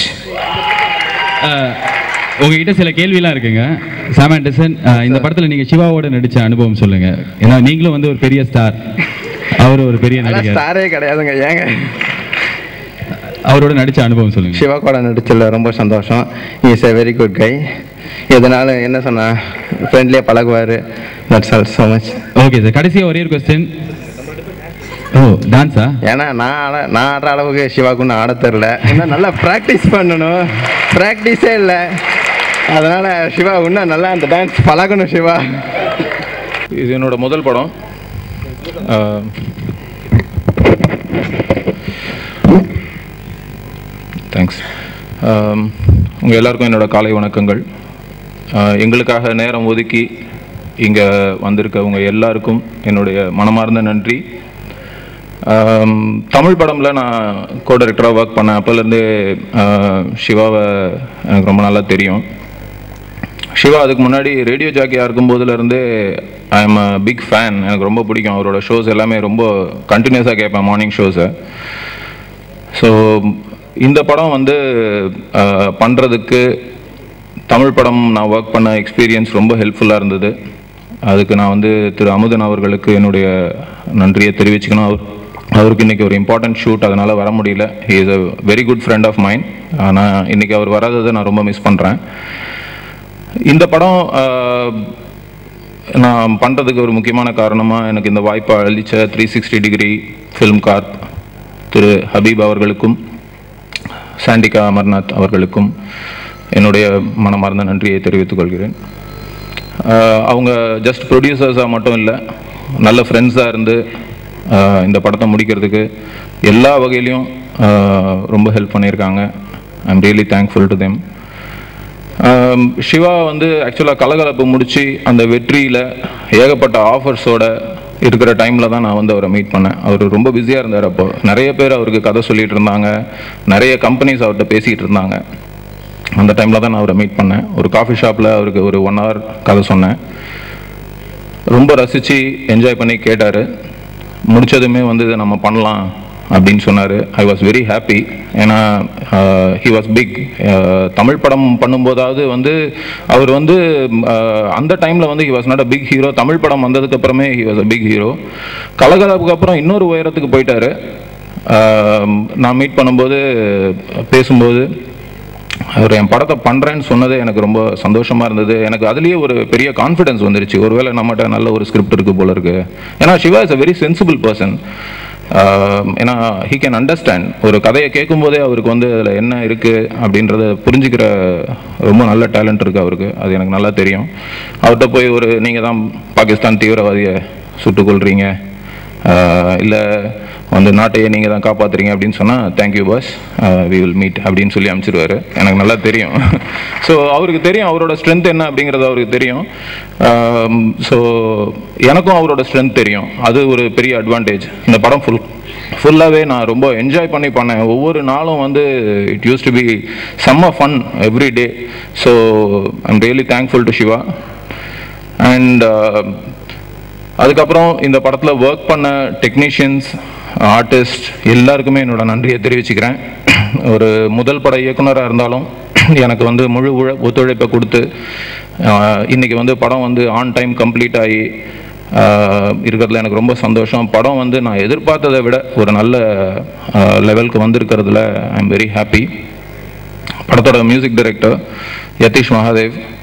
உங்ககிட்ட சில கேள்வியெல்லாம் இருக்குங்க. சாம் ஆண்டர்சன், இந்த படத்தில் நீங்கள் சிவாவோட நடித்த அனுபவம் சொல்லுங்கள். ஏன்னா நீங்களும் வந்து ஒரு பெரிய ஸ்டார், அவர் ஒரு பெரிய நடிகர். ஸ்டாரே கிடையாதுங்க, ஏங்க. அவரோட நடித்த அனுபவம் சொல்லுங்கள். சிவா கூட நடிச்சதில் ரொம்ப சந்தோஷம். Is a very good guy. இதனால் என்ன சொன்னால் ஃப்ரெண்ட்லியாக பழகுவார். That's all. So much. Okay sir, கடைசியாக ஒரே ஒரு கொஸ்டின். ஓ, டான்ஸா? ஏன்னா நான் ஆடுற அளவுக்கு சிவாவுக்கு ஒன்றும் ஆட தெரில. இன்னும் நல்லா ப்ராக்டிஸ் பண்ணணும். ப்ராக்டிஸே இல்லை. அதனால் சிவா இன்னும் நல்லா அந்த டான்ஸ் பழகணும். சிவா, இது என்னோட முதல் படம். தேங்க்ஸ். உங்கள் எல்லாருக்கும் என்னோடய காலை வணக்கங்கள். எங்களுக்காக நேரம் ஒதுக்கி இங்கே வந்திருக்கவங்க எல்லாருக்கும் என்னுடைய மனமார்ந்த நன்றி. தமிழ் படமில் நான் கோ டைரக்டராக ஒர்க் பண்ணேன். அப்போலேருந்து சிவாவை எனக்கு ரொம்ப நல்லா தெரியும். சிவா அதுக்கு முன்னாடி ரேடியோ ஜாக்கியாக இருக்கும்போதுலேருந்து I am a big fan. எனக்கு ரொம்ப பிடிக்கும். அவரோட ஷோஸ் எல்லாமே ரொம்ப கண்டினியூஸாக கேட்பேன், மார்னிங் ஷோஸை. ஸோ இந்த படம் வந்து பண்ணுறதுக்கு தமிழ் படம் நான் ஒர்க் பண்ண எக்ஸ்பீரியன்ஸ் ரொம்ப ஹெல்ப்ஃபுல்லாக இருந்தது. அதுக்கு நான் வந்து திரு அமுதன் அவர்களுக்கு என்னுடைய நன்றியை தெரிவிச்சுக்கணும். அவருக்கு இன்றைக்கி ஒரு இம்பார்ட்டன்ட் ஷூட், அதனால் வர முடியல. He is a very good friend of mind. நான் இன்றைக்கி அவர் வராததை நான் ரொம்ப மிஸ் பண்ணுறேன். இந்த படம் நான் பண்ணுறதுக்கு ஒரு முக்கியமான காரணமாக எனக்கு இந்த வாய்ப்பை அளித்த 360 டிகிரி ஃபிலிம் கார்ப் திரு ஹபீப் அவர்களுக்கும் சாண்டிகா அமர்நாத் அவர்களுக்கும் என்னுடைய மனமார்ந்த நன்றியை தெரிவித்துக் கொள்கிறேன். அவங்க ஜஸ்ட் ப்ரொடியூசர்ஸாக மட்டும் இல்லை, நல்ல ஃப்ரெண்ட்ஸாக இருந்து இந்த படத்தை முடிக்கிறதுக்கு எல்லா வகையிலையும் ரொம்ப ஹெல்ப் பண்ணியிருக்காங்க. I am really thankful to them. Siva வந்து ஆக்சுவலாக கலகலப்பு முடித்து அந்த வெற்றியில் ஏகப்பட்ட ஆஃபர்ஸோட இருக்கிற டைமில் தான் நான் வந்து அவரை மீட் பண்ணேன். அவர் ரொம்ப பிஸியாக இருந்தார். அப்போ நிறைய பேர் அவருக்கு கதை சொல்லிகிட்டு இருந்தாங்க, நிறைய கம்பெனிஸ் அவர்கிட்ட பேசிக்கிட்டு இருந்தாங்க. அந்த டைமில் தான் நான் அவரை மீட் பண்ணேன். ஒரு காஃபி ஷாப்பில் அவருக்கு ஒரு 1 hour கதை சொன்னேன். ரொம்ப ரசித்து என்ஜாய் பண்ணி கேட்டார். முடித்ததுமே வந்து இதை நம்ம பண்ணலாம் அப்படின்னு சொன்னார். I was very happy. ஏன்னா he was big. Tamizh Padam பண்ணும்போதாவது வந்து அவர் வந்து அந்த டைமில் வந்து he was not a big hero. Tamizh Padam வந்ததுக்கப்புறமே he was a big hero. கலகலப்புக்கு அப்புறம் இன்னொரு உயரத்துக்கு போயிட்டார். நான் மீட் பண்ணும்போது பேசும்போது அவர் என் படத்தை பண்ணுறேன்னு சொன்னதே எனக்கு ரொம்ப சந்தோஷமாக இருந்தது. எனக்கு அதுலேயே ஒரு பெரிய கான்ஃபிடென்ஸ் வந்துருச்சு. ஒருவேளை நம்மகிட்ட நல்ல ஒரு ஸ்கிரிப்ட் இருக்குது போல இருக்குது. ஏன்னா Siva is a very sensible person. ஏன்னா ஹீ கேன் அண்டர்ஸ்டாண்ட். ஒரு கதையை கேட்கும்போதே அவருக்கு வந்து அதில் என்ன இருக்குது அப்படின்றத புரிஞ்சுக்கிற ரொம்ப நல்ல டேலண்ட் இருக்குது அவருக்கு. அது எனக்கு நல்லா தெரியும். அவர்கிட்ட போய் ஒரு நீங்கள் தான் பாகிஸ்தான் தீவிரவாதியை சுட்டுக்கொள்கிறீங்க, இல்லை வந்து நாட்டையே நீங்கள் தான் காப்பாற்றுறீங்க அப்படின்னு சொன்னால் thank you boss, we will meet அப்படின்னு சொல்லி அனுப்பிச்சிடுவார். எனக்கு நல்லா தெரியும். ஸோ அவருக்கு தெரியும் அவரோட ஸ்ட்ரென்த் என்ன அப்படிங்கிறது அவருக்கு தெரியும். ஸோ எனக்கும் அவரோட ஸ்ட்ரென்த் தெரியும். அது ஒரு பெரிய அட்வான்டேஜ். இந்த படம் ஃபுல்லாகவே நான் ரொம்ப என்ஜாய் பண்ணேன். ஒவ்வொரு நாளும் வந்து இட் யூஸ் டு பி செம்ம fun every day. So I am really thankful to Siva. And அதுக்கப்புறம் இந்த படத்தில் ஒர்க் பண்ண டெக்னீஷியன்ஸ், ஆர்டிஸ்ட் எல்லாருக்குமே என்னோட நன்றியை தெரிவிச்சுக்கிறேன். ஒரு முதல் பட இயக்குனராக இருந்தாலும் எனக்கு வந்து முழு ஒத்துழைப்பை கொடுத்து இன்றைக்கி வந்து படம் வந்து ஆன் டைம் கம்ப்ளீட் ஆகி இருக்கிறதுல எனக்கு ரொம்ப சந்தோஷம். படம் வந்து நான் எதிர்பார்த்ததை விட ஒரு நல்ல லெவலுக்கு வந்திருக்கிறதுல ஐ எம் வெரி ஹாப்பி. படத்தோட மியூசிக் டைரக்டர் யதீஷ் மகாதேவ்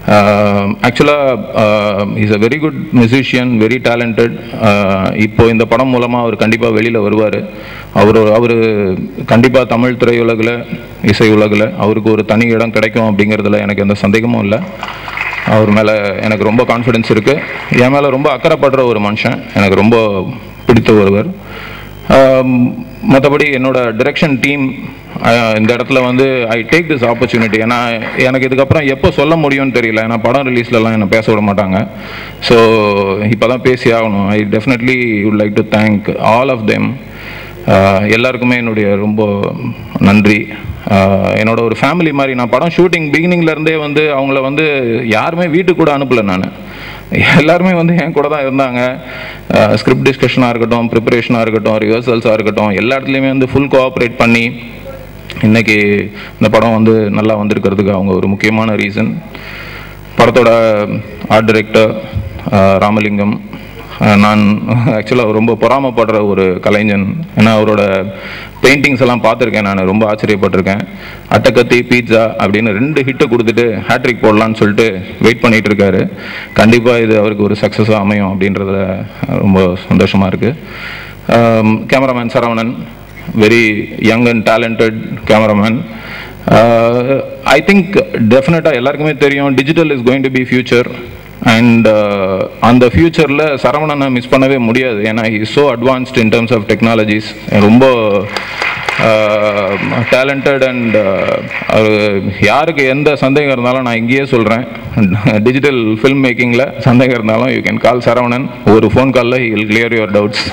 ஆக்சுவலாக is a very good musician, very talented. இப்போ இந்த படம் மூலமாக அவர் கண்டிப்பாக வெளியில் வருவார். அவர் கண்டிப்பாக தமிழ் திரையுலகில், இசை உலகில் அவருக்கு ஒரு தனி இடம் கிடைக்கும் அப்படிங்கிறதுல எனக்கு எந்த சந்தேகமும் இல்லை. அவர் மேலே எனக்கு ரொம்ப கான்ஃபிடென்ஸ் இருக்குது. என் மேலே ரொம்ப அக்கறைப்படுற ஒரு மனுஷன், எனக்கு ரொம்ப பிடித்த ஒருவர். மற்றபடி என்னோட டிரெக்ஷன் டீம் இந்த இடத்துல வந்து ஐ டேக் திஸ் ஆப்பர்ச்சுனிட்டி. ஏன்னா எனக்கு இதுக்கப்புறம் எப்போ சொல்ல முடியும்னு தெரியல. ஏன்னா படம் ரிலீஸ்லலாம் என்னை பேச விட மாட்டாங்க. ஸோ இப்போ தான் பேசி ஆகணும். I definitely would like to thank all of them. எல்லாருக்குமே என்னுடைய ரொம்ப நன்றி. என்னோட ஒரு ஃபேமிலி மாதிரி. நான் படம் ஷூட்டிங் பிகினிங்லேருந்தே வந்து அவங்கள வந்து யாருமே வீட்டுக்கு கூட அனுப்பலை. நான் எல்லாருமே வந்து என் கூட தான் இருந்தாங்க. ஸ்கிரிப்ட் டிஸ்கஷனாக இருக்கட்டும், ப்ரிப்பரேஷனாக இருக்கட்டும், ரிஹர்சல்ஸாக இருக்கட்டும், எல்லா இடத்துலையுமே வந்து ஃபுல் கோஆப்ரேட் பண்ணி இன்றைக்கி இந்த படம் வந்து நல்லா வந்திருக்கிறதுக்கு அவங்க ஒரு முக்கியமான ரீசன். படத்தோட ஆர்ட் டைரக்டர் ராமலிங்கம். நான் ஆக்சுவலாக ரொம்ப பொறாமப்படுற ஒரு கலைஞன். ஏன்னா அவரோட பெயிண்டிங்ஸ் எல்லாம் பார்த்துருக்கேன், நான் ரொம்ப ஆச்சரியப்பட்டிருக்கேன். அட்டக்கத்தி, பீட்சா அப்படின்னு 2 ஹிட்டை கொடுத்துட்டு ஹேட்ரிக் போடலான்னு சொல்லிட்டு வெயிட் பண்ணிகிட்டு இருக்காரு. கண்டிப்பாக இது அவருக்கு ஒரு சக்ஸஸாக அமையும் அப்படின்றத ரொம்ப சந்தோஷமாக இருக்குது. Cameraman Saravanan, very young and talented cameraman. I think டெஃபினட்டாக எல்லாருக்குமே தெரியும் digital is going to be future. And அந்த ஃபியூச்சரில் சரவணனை மிஸ் பண்ணவே முடியாது. ஏன்னா he is so advanced in terms of technologies. ரொம்ப டேலண்டட். அண்ட் யாருக்கு எந்த சந்தேகம் இருந்தாலும் நான் இங்கேயே சொல்கிறேன், டிஜிட்டல் ஃபில்ம் மேக்கிங்கில் சந்தேகம் இருந்தாலும் யூ கேன் கால் சரவணன். ஒரு ஃபோன் காலில் he will clear your doubts.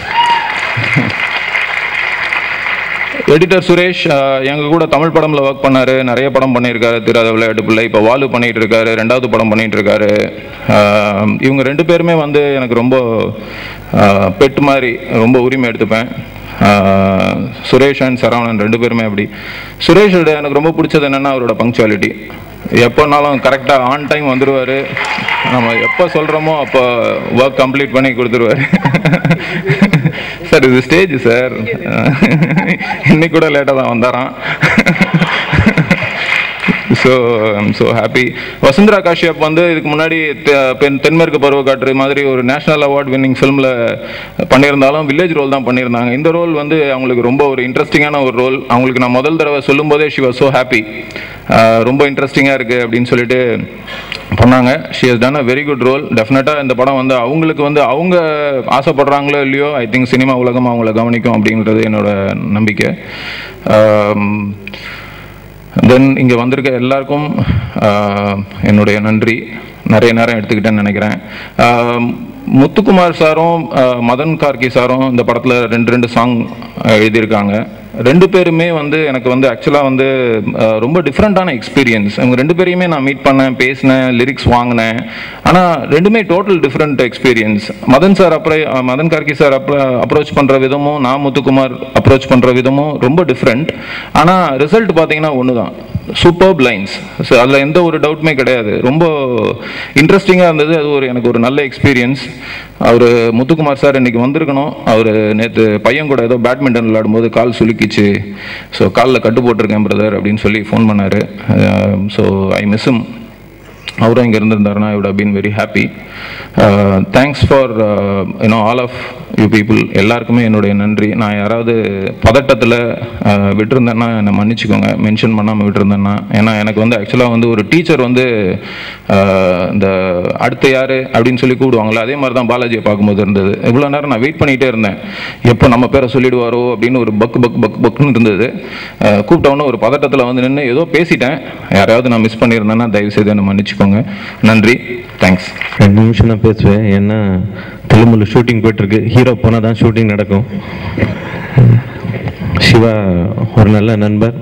Editor Suresh எங்கள் கூட தமிழ் படமில் ஒர்க் பண்ணார், நிறைய படம் பண்ணியிருக்காரு. திராத விளையாட்டு பிள்ளை, இப்போ வாலு பண்ணிகிட்டு இருக்காரு, 2வது படம் பண்ணிகிட்டு இருக்காரு. இவங்க 2 பேருமே வந்து எனக்கு ரொம்ப பெட் மாதிரி, ரொம்ப உரிமை எடுத்துப்பேன். சுரேஷ் அண்ட் சரவணன் 2 பேருமே அப்படி. சுரேஷோட எனக்கு ரொம்ப பிடிச்சது என்னென்னா அவரோட பங்க்சுவாலிட்டி. எப்போனாலும் கரெக்டாக ஆன் டைம் வந்துடுவார். நம்ம எப்போ சொல்கிறோமோ அப்போ ஒர்க் கம்ப்ளீட் பண்ணி கொடுத்துருவார். சார் இது ஸ்டேஜ் சார், இன்னைக்கு கூட லேட்டாக தான் வந்தாராம். So I'm so happy. Vasundhara Kashyap வந்து இதுக்கு முன்னாடி தென்மேற்கு பருவக்காற்று மாதிரி ஒரு நேஷனல் அவார்ட் வின்னிங் ஃபிலிமில் பண்ணியிருந்தாலும் வில்லேஜ் ரோல் தான் பண்ணியிருந்தாங்க. இந்த ரோல் வந்து அவங்களுக்கு ரொம்ப ஒரு இன்ட்ரெஸ்டிங்கான ஒரு ரோல். அவங்களுக்கு நான் முதல் தடவை சொல்லும் போதே ஷி வாஸ் ஸோ ஹாப்பி. ரொம்ப இன்ட்ரெஸ்டிங்காக இருக்குது அப்படின்னு சொல்லிட்டு பண்ணாங்க. She has done a very good role. டெஃபினட்டாக இந்த படம் வந்து அவங்களுக்கு வந்து அவங்க ஆசைப்படுறாங்களோ இல்லையோ ஐ திங்க் சினிமா உலகம் அவங்கள கவனிக்கும் அப்படின்றது என்னோட நம்பிக்கை. தென் இங்கே வந்திருக்க எல்லாருக்கும் என்னுடைய நன்றி. நிறைய நேரம் எடுத்துக்கிட்டேன்னு நினைக்கிறேன். முத்துக்குமார் சாரும் மதன் கார்கி சாரும் இந்த படத்தில் 2 சாங் எழுதியிருக்காங்க. 2 பேருமே வந்து எனக்கு வந்து ஆக்சுவலாக வந்து ரொம்ப டிஃப்ரெண்ட்டான எக்ஸ்பீரியன்ஸ். அவங்க 2 பேரையுமே நான் மீட் பண்ணேன், பேசினேன், லிரிக்ஸ் வாங்கினேன். ஆனால் 2மே total different experience. Madan Karky sir approach பண்ணுற விதமும், நான் முத்துக்குமார் அப்ரோச் பண்ணுற விதமும் ரொம்ப டிஃப்ரெண்ட். ஆனால் ரிசல்ட் பார்த்தீங்கன்னா ஒன்று தான், சூப்பர்ப் லைன்ஸ். ஸோ அதில் எந்த ஒரு டவுட்டுமே கிடையாது. ரொம்ப இன்ட்ரெஸ்டிங்காக இருந்தது. அது எனக்கு ஒரு நல்ல எக்ஸ்பீரியன்ஸ். அவர் முத்துக்குமார் சார் இன்றைக்கி வந்திருக்கணும். அவர் நேற்று பையன் கூட ஏதோ பேட்மிண்டன் விளையாடும்போது கால் சுலுக்கிச்சு. ஸோ காலில் கட்டு போட்டிருக்கேன் பிரதர் அப்படின்னு சொல்லி ஃபோன் பண்ணார். So I miss him. அவரும் இங்கே இருந்திருந்தாருன்னா I would have been very happy. Thanks for all of you people. எல்லாருக்குமே என்னுடைய நன்றி. நான் யாராவது பதட்டத்தில் விட்டுருந்தேன்னா என்னை மன்னிச்சுக்கோங்க, மென்ஷன் பண்ணாமல் விட்டுருந்தேன்னா. ஏன்னா எனக்கு வந்து ஆக்சுவலாக வந்து ஒரு டீச்சர் வந்து இந்த அடுத்த யார் அப்படின்னு சொல்லி கூப்பிடுவாங்களே, அதே மாதிரி தான் பாலாஜியை பார்க்கும்போது இருந்தது. இவ்வளோ நேரம் நான் வெயிட் பண்ணிகிட்டே இருந்தேன், எப்போ நம்ம பேரை சொல்லிடுவாரோ அப்படின்னு ஒரு பக்குன்னு இருந்தது. கூப்பிட்டவொன்னே ஒரு பதட்டத்தில் வந்து நின்று ஏதோ பேசிட்டேன். யாராவது நான் மிஸ் பண்ணியிருந்தேன்னா தயவுசெய்து என்னை மன்னிச்சுக்கோங்க. நன்றி, தேங்க்ஸ். 2 நிமிஷம் நான் பேசுவேன். ஏன்னா தெலுங்குல ஷூட்டிங் போயிட்டுருக்கு. ஹீரோ போனால் தான் ஷூட்டிங் நடக்கும். சிவா ஒரு நல்ல நண்பர்.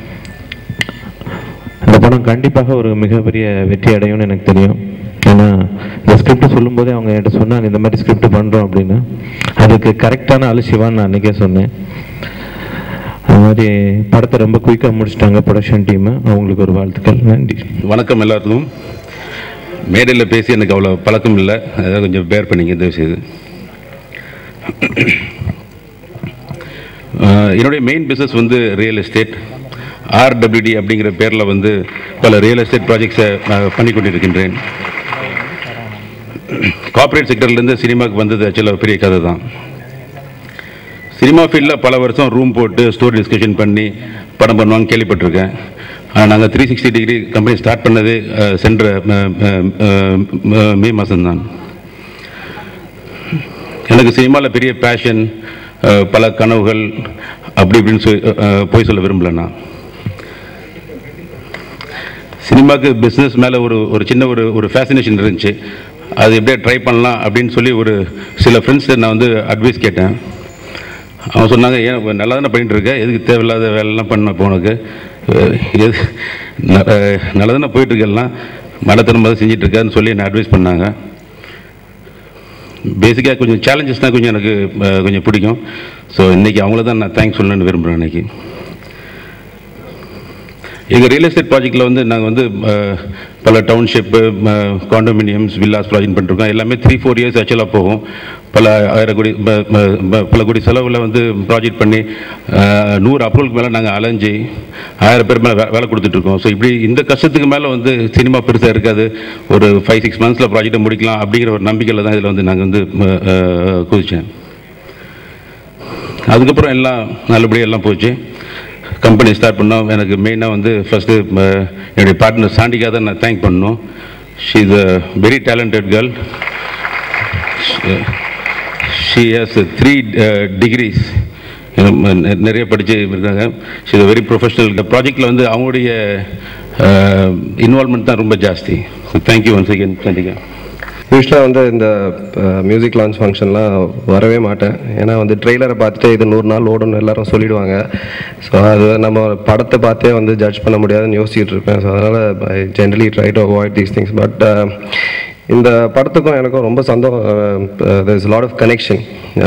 இந்த படம் கண்டிப்பாக ஒரு மிகப்பெரிய வெற்றி அடையும்னு எனக்கு தெரியும். ஏன்னா இந்த ஸ்கிரிப்ட் சொல்லும்போதே அவங்க என்கிட்ட சொன்னாங்க இந்த மாதிரி ஸ்கிரிப்ட் பண்ணுறோம் அப்படின்னு. அதுக்கு கரெக்டான ஆளு சிவான்னு நான் அன்றைக்கே சொன்னேன். அது மாதிரி படத்தை ரொம்ப குயிக்காக முடிச்சிட்டாங்க ப்ரொடக்ஷன் டீமு. அவங்களுக்கு ஒரு வாழ்த்துக்கள். நன்றி. வணக்கம் எல்லாருக்கும். மேடையில் பேசி எனக்கு அவ்வளோ பழக்கம் இல்லை, அதாவது கொஞ்சம் பேர் பண்ணிங்க இந்த விஷயம். என்னுடைய மெயின் பிஸ்னஸ் வந்து ரியல் எஸ்டேட். RWD அப்படிங்கிற பேரில் வந்து பல ரியல் எஸ்டேட் ப்ராஜெக்ட்ஸை பண்ணி கொண்டிருக்கின்றேன். கார்ப்பரேட் செக்டர்லேருந்து சினிமாவுக்கு வந்தது ஆக்சுவலாக பெரிய கதை தான். சினிமா ஃபீல்டில் பல வருஷம் ரூம் போட்டு ஸ்டோரி டிஸ்கஷன் பண்ணி படம் பண்ணுவாங்க கேள்விப்பட்டிருக்கேன். நாங்கள் 360 டிகிரி கம்பெனி ஸ்டார்ட் பண்ணதே சென்ற மே மாதம்தான். எனக்கு சினிமாவில் பெரிய பேஷன், பல கனவுகள் அப்படி இப்படின்னு போய் சொல்ல விரும்பலண்ணா. சினிமாவுக்கு பிஸ்னஸ் மேலே ஒரு சின்ன ஒரு ஃபேசினேஷன் இருந்துச்சு. அது எப்படியே ட்ரை பண்ணலாம் அப்படின்னு சொல்லி ஒரு சில ஃப்ரெண்ட்ஸ்கிட்ட நான் வந்து அட்வைஸ் கேட்டேன். அவங்க சொன்னாங்க, ஏன் நல்லா தானே பண்ணிகிட்டு இருக்கேன், எதுக்கு தேவையில்லாத வேலைலாம் பண்ண போனக்கு, எது நல்லா தானே போயிட்டுருக்கலாம், மடத்தனமாக தான் செஞ்சிட்ருக்கான்னு சொல்லி என்னை அட்வைஸ் பண்ணாங்க. பேசிக்காக கொஞ்சம் சேலஞ்சஸ் தான் கொஞ்சம் எனக்கு கொஞ்சம் பிடிக்கும். ஸோ இன்றைக்கி அவங்கள தான் நான் தேங்க்ஸ் சொல்லணும்னு விரும்புகிறேன். இன்றைக்கி எங்கள் ரியல் எஸ்டேட் ப்ராஜெக்டில் வந்து நாங்கள் வந்து பல டவுன்ஷிப்பு, காண்டோமினியம்ஸ், வில்லாஸ் ப்ராஜெக்ட் பண்ணிருக்கோம். எல்லாமே 3-4 இயர்ஸ் ஆக்சுவலாக போகும். பல 1000 கோடி பல கோடி செலவில் வந்து ப்ராஜெக்ட் பண்ணி 100 அப்ரூவலுக்கு மேலே நாங்கள் அலைஞ்சி 1000 பேர் மேலே வேலை கொடுத்துட்ருக்கோம். ஸோ இப்படி இந்த கஷ்டத்துக்கு மேலே வந்து சினிமா பெருசாக இருக்காது, ஒரு 5-6 மந்த்ஸில் ப்ராஜெக்டை முடிக்கலாம் அப்படிங்கிற ஒரு நம்பிக்கையில் தான் இதில் வந்து நாங்கள் வந்து குதித்தேன். அதுக்கப்புறம் எல்லாம் நல்லபடியாக எல்லாம் போச்சு. கம்பெனி ஸ்டார்ட் பண்ணோம். எனக்கு மெயினாக வந்து ஃபஸ்ட்டு என்னுடைய பார்ட்னர் சாண்டிகா தான் நான் தேங்க் பண்ணணும். She is a very talented girl. She has 3 degrees, நிறைய படித்து இருக்காங்க. She is a very professional. இந்த ப்ராஜெக்டில் வந்து அவங்களுடைய இன்வால்மெண்ட் தான் ரொம்ப ஜாஸ்தி. So thank you once again Sandika. யூஸ்வலாக வந்து இந்த மியூசிக் லான்ச் ஃபங்க்ஷன்லாம் வரவே மாட்டேன். ஏன்னா வந்து ட்ரெய்லரை பார்த்துட்டு இது 100 நாள் ஓடுன்னு எல்லாரும் சொல்லிவிடுவாங்க. ஸோ அது நம்ம படத்தை பார்த்தே வந்து ஜட்ஜ் பண்ண முடியாதுன்னு யோசிச்சுட்டு இருப்பேன். ஸோ அதனால் I generally try to avoid these things. But இந்த படத்துக்கும் எனக்கும் ரொம்ப there is lot of connection.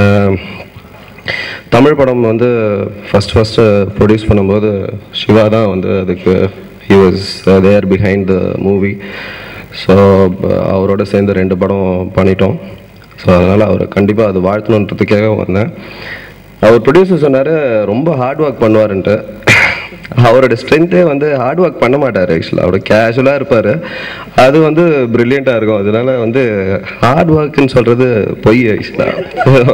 Tamizh Padam வந்து ஃபஸ்ட்டு ப்ரொடியூஸ் பண்ணும்போது சிவா தான் வந்து அதுக்கு he was there behind the movie. So அவரோட சேர்ந்து 2 படம் பண்ணிட்டோம். ஸோ அதனால் அவர் கண்டிப்பாக அது வாழ்த்தணுன்றதுக்காக வந்தேன். அவர் ப்ரொடியூசர் சொன்னார் ரொம்ப ஹார்ட் ஒர்க் பண்ணுவாருன்ட்டு. அவரோட ஸ்ட்ரென்த்தே வந்து ஹார்ட் ஒர்க் பண்ண மாட்டார். ஆக்சுவலாக அவர் கேஷுவலாக இருப்பார். அது வந்து ப்ரில்லியண்ட்டாக இருக்கும். அதனால வந்து ஹார்ட் ஒர்க்குன்னு சொல்கிறது பொய். ஆக்சுவலாக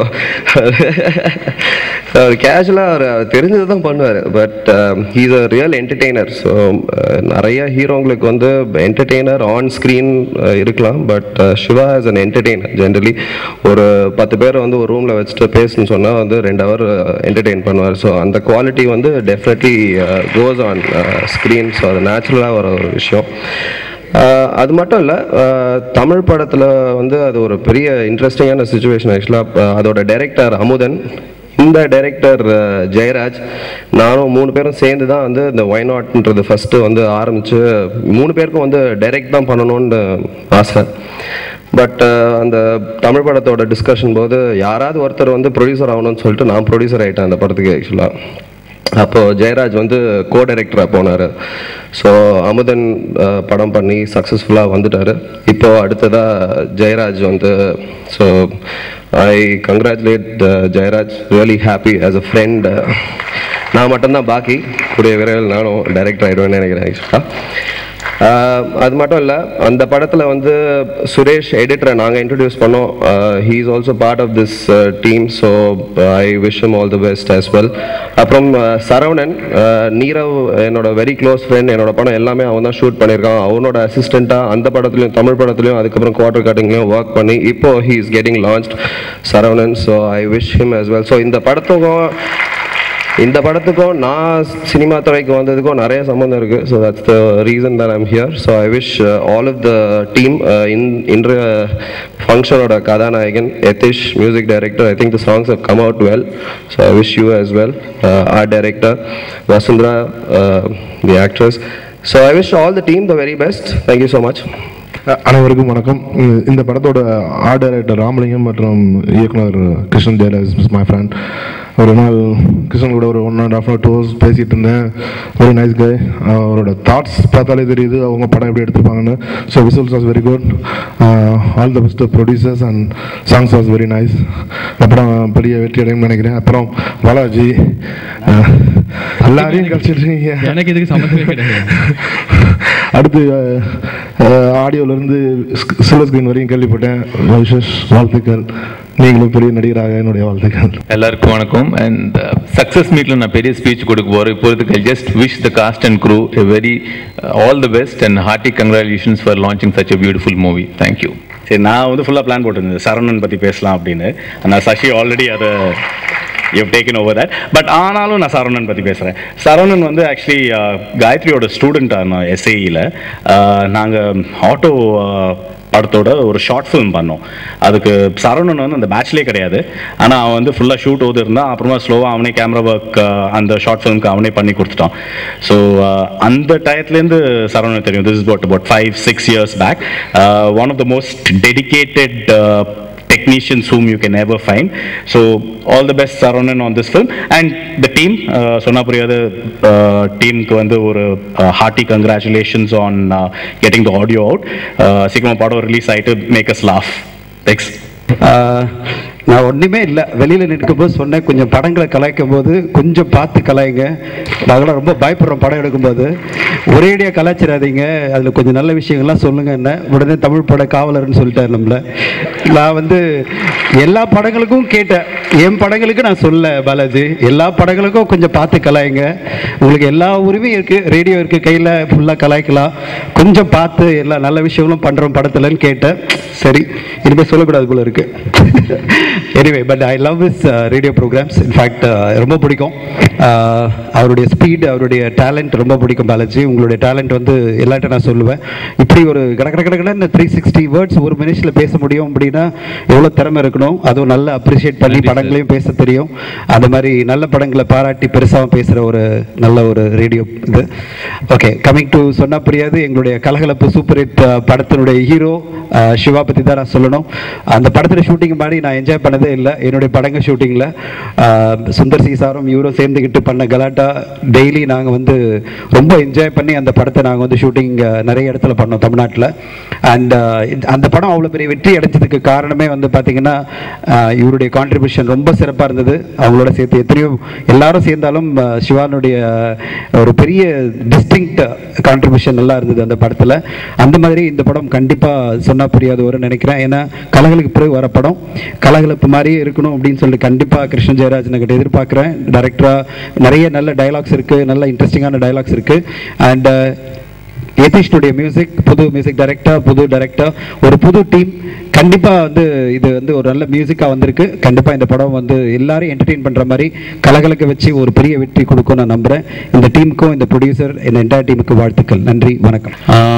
அவர் கேஷுவலாக அவர் தெரிஞ்சது தான் பண்ணுவார். But he's a real entertainer. So நிறைய ஹீரோங்களுக்கு வந்து என்டர்டெய்னர் ஆன் ஸ்க்ரீன் இருக்கலாம். But Siva is an entertainer. Generally ஒரு 10 பேர் வந்து ஒரு ரூமில் வச்சுட்டு பேசணும்னு சொன்னால் வந்து 2 hour என்டர்டெயின் பண்ணுவார். ஸோ அந்த குவாலிட்டி வந்து definitely goes on screen. So அது நேச்சுரலாக வர ஒரு விஷயம். அது மட்டும் இல்லை, தமிழ் படத்தில் வந்து அது ஒரு பெரிய இன்ட்ரெஸ்டிங்கான சுச்சுவேஷன். ஆக்சுவலாக அதோட டைரக்டர் அமுதன், இந்த டைரக்டர் ஜெயராஜ், நானும் 3 பேரும் சேர்ந்து தான் வந்து இந்த ஒய் நாட்ன்றது ஃபஸ்ட்டு வந்து ஆரம்பித்து 3 பேருக்கும் வந்து டைரக்ட் தான் பண்ணணும்னு ஆசை. பட் அந்த தமிழ் படத்தோட டிஸ்கஷன் போது யாராவது ஒருத்தர் வந்து ப்ரொடியூசர் ஆகணும்னு சொல்லிட்டு நான் ப்ரொடியூசர் ஆகிட்டேன் அந்த படத்துக்கு. ஆக்சுவலாக அப்போது ஜெயராஜ் வந்து கோ டைரக்டராக போனார். ஸோ அமுதன் படம் பண்ணி சக்ஸஸ்ஃபுல்லாக வந்துட்டார். இப்போது அடுத்ததாக ஜெயராஜ் வந்து, so I congratulate Jayaraj, really happy as a friend. நான் மட்டும்தான் பாக்கி, கூடிய விரைவில் நானும் டைரக்டர் ஆகிடுவேன்னு நினைக்கிறேன். ஆக்சுவலாக அது மட்டும் இல்லை, அந்த படத்தில் வந்து சுரேஷ் எடிட்டரை நாங்கள் இன்ட்ரடியூஸ் பண்ணோம். He is also part of this team. So I wish him all the best as well. அப்புறம் சரவணன், நீரவ் என்னோட வெரி க்ளோஸ் ஃப்ரெண்ட். என்னோட படம் எல்லாமே அவன் தான் ஷூட் பண்ணியிருக்கான். அவனோட அசிஸ்டண்ட்டாக அந்த படத்துலையும் தமிழ் படத்துலையும் அதுக்கப்புறம் குவார்டர் கட்டிங்லையும் ஒர்க் பண்ணி இப்போ he is getting launched, Saravanan. So I wish him as well. So இந்த படத்துக்கும் நான் சினிமா துறைக்கு வந்ததுக்கும் நிறைய சம்மந்தம் இருக்குது. So that's the reason that I'm here. So I wish all of the team. இன்றைய ஃபங்க்ஷனோட கதாநாயகன் Yatheesh, music director. I think the songs have come out well. So I wish you as well. Art director Vasundhara, the actress. So I wish all the team the very best. Thank you so much. அனைவருக்கும் வணக்கம். இந்த படத்தோட art director Ramalingam மற்றும் இயக்குனர் Krishnan Jayaraj is my friend. ஒரு நாள் கிருஷ்ணன் கூட ஒரு 1.5 hour 2 hours பேசிகிட்டு இருந்தேன். Very nice guy. அவரோட தாட்ஸ் பார்த்தாலே தெரியுது அவங்க படம் எப்படி எடுத்துருப்பாங்கன்னு. So visuals was very good. All the best producers and songs was very nice. அப்புறம் பெரிய வெற்றி அடையும் நினைக்கிறேன். அப்புறம் பாலாஜி, எல்லாரையும் கழிச்சிருக்கீங்க. எனக்கு இதுக்கு சம்மந்தமே கிடையாது. அடுத்து ஆடியோலேருந்து சில்வர் ஸ்க்ரீன் வரையும் கேள்விப்பட்டேன். வாழ்த்துக்கள். நீங்களும் பெரிய நடிகராக என்னுடைய வாழ்த்துக்கள். எல்லாருக்கும் வணக்கம். அண்ட் சக்ஸஸ் மீட்டில் நான் பெரிய ஸ்பீச் கொடுக்க போகிறேன். இப்போதைக்கு just wish the cast and crew a very all the best and hearty congratulations for launching such a beautiful movie. Thank you. சரி, நான் வந்து ஃபுல்லாக பிளான் போட்டிருந்தேன் சரவணன் பற்றி பேசலாம் அப்படின்னு. நான் சசி ஆல்ரெடி அதை you taken over that. But ஆனாலும் நான் சரவணன் பற்றி பேசுகிறேன். சரவணன் வந்து ஆக்சுவலி காயத்ரியோட ஸ்டூடெண்ட்டாக நான் எஸ்ஐயில் நாங்கள் ஆட்டோ படத்தோட ஒரு ஷார்ட் ஃபிலிம் பண்ணோம். அதுக்கு சரவணன் வந்து அந்த பேட்ச்லேயே கிடையாது. ஆனால் அவன் வந்து ஃபுல்லாக ஷூட் ஓது இருந்தான். அப்புறமா ஸ்லோவாக அவனே கேமரா ஒர்க் அந்த ஷார்ட் ஃபிலிம்க்கு அவனே பண்ணி கொடுத்துட்டான். ஸோ அந்த டயத்துலேருந்து சரவணன் தெரியும். This is about 5-6 years back. One of the most dedicated technicians whom you can ever find. So all the best Saravanan on this film and the team. Sonna Puriyada team ku vandu oru hearty congratulations on getting the audio out. Sikama padam release aayittu make us laugh. Thanks. நான் ஒன்றுமே இல்லை, வெளியில் நிற்கும்போது சொன்னேன், கொஞ்சம் படங்களை கலாய்க்கும் போது கொஞ்சம் பார்த்து கலாய்ங்க. நாங்களாம் ரொம்ப பயப்படுறோம் படம் எடுக்கும்போது. ஒரேடியாக கலாய்ச்சிடாதீங்க, அதில் கொஞ்சம் நல்ல விஷயங்கள்லாம் சொல்லுங்கள். என்ன உடனே தமிழ் பட காவலர்னு சொல்லிட்டார் நம்மளை. நான் வந்து எல்லா படங்களுக்கும் கேட்டேன், என் படங்களுக்கு நான் சொல்ல பாலாஜி, எல்லா படங்களுக்கும் கொஞ்சம் பார்த்து கலாய்ங்க. உங்களுக்கு எல்லா உரிமையும் இருக்குது, ரேடியோ இருக்குது கையில், ஃபுல்லாக கலாய்க்கலாம். கொஞ்சம் பார்த்து எல்லா நல்ல விஷயங்களும் பண்ணுறோம் படத்துலன்னு கேட்டேன். சரி, இனிமேல் சொல்லக்கூடாது போல இருக்குது. Anyway, but I love this radio programs. In fact ரொம்ப பிடிக்கும் அவருடைய ஸ்பீடு, அவருடைய டேலண்ட் ரொம்ப பிடிக்கும் பாலாஜி. உங்களுடைய டேலண்ட் வந்து எல்லார்ட்ட நான் சொல்லுவேன். இப்படி ஒரு கடற்கடன்னு 360 வேர்ட்ஸ் ஒரு மினிட்ஸில் பேச முடியும் அப்படின்னா எவ்வளோ திறமை இருக்கணும். அதுவும் நல்லா அப்ரிஷியேட் பண்ணி படங்களையும் பேச தெரியும். அந்த மாதிரி நல்ல படங்களை பாராட்டி பெருசாக பேசுகிற ஒரு நல்ல ஒரு ரேடியோ இது. ஓகே, கமிங் டு சொன்னா புரியாது, எங்களுடைய கலகலப்பு சூப்பர் ஹிட் படத்தினுடைய ஹீரோ சிவா பற்றி தான் நான் சொல்லணும். அந்த படத்தில் ஷூட்டிங் மாதிரி நான் என்ஜாய் பண்ணதே இல்லை. என்னுடைய படங்க ஷூட்டிங்கில் சுந்தர் சி சாரும் இவரும் சேர்ந்துக்கிட்டு பண்ண கலாட்டா டெய்லி நாங்கள் வந்து ரொம்ப என்ஜாய் பண்ணி அந்த படத்தை நாங்கள் வந்து ஷூட்டிங் நிறைய இடத்துல பண்ணோம் தமிழ்நாட்டில். அண்ட் அந்த படம் அவ்வளோ பெரிய வெற்றி அடைஞ்சதுக்கு காரணமே வந்து பார்த்திங்கன்னா இவருடைய கான்ட்ரிபியூஷன் ரொம்ப சிறப்பாக இருந்தது. அவங்களோட சேர்த்து எத்தனையோ எல்லாரும் சேர்ந்தாலும் சிவானுடைய ஒரு பெரிய டிஸ்டிங்க்ட் கான்ட்ரிபியூஷன் நல்லா இருந்தது அந்த படத்தில். அந்த மாதிரி இந்த படம் கண்டிப்பாக சொன்னால் புரியாது ஒரு நினைக்கிறேன். ஏன்னா கலகலுக்கு பிறகு வர படம் கலகலப்பு மாதிரியே இருக்கணும் அப்படின்னு சொல்லிட்டு கண்டிப்பாக கிருஷ்ணன் ஜெயராஜன் கிட்ட எதிர்பார்க்குறேன். டைரக்டராக நிறைய நல்ல டைலாக்ஸ் இருக்குது, நல்ல இன்ட்ரெஸ்டிங்கான டைலாக்ஸ் இருக்குது. அண்ட் யதீஷ்னுடைய மியூசிக், புது மியூசிக் டைரக்டர், ஒரு புது டீம். கண்டிப்பாக வந்து இது வந்து ஒரு நல்ல மியூசிக்காக வந்திருக்கு. கண்டிப்பாக இந்த படம் வந்து எல்லாரையும் என்டர்டெயின் பண்ணுற மாதிரி கலகலக்க வச்சு ஒரு பெரிய வெற்றி கொடுக்கும் நான் நம்புகிறேன். இந்த டீமுக்கும் இந்த ப்ரொடியூசர் இந்த என்டையர் டீமுக்கு வாழ்த்துக்கள். நன்றி, வணக்கம்.